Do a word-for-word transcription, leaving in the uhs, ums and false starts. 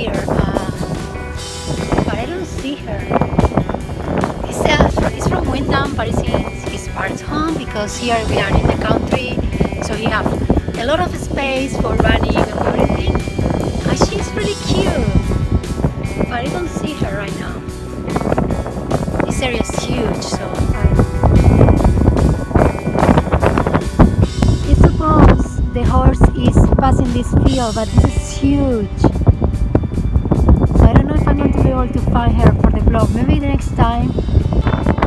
here, uh, but I don't see her. It's, uh, it's from Windham, but it's his, his parents' home, because here we are in the country, so you have a lot of space for running and everything. And she's really cute, but I don't see her right now. This area is huge, so I suppose the horse is passing this field, but this is huge. So I don't know if I'm going to be able to find her for the vlog. Maybe the next time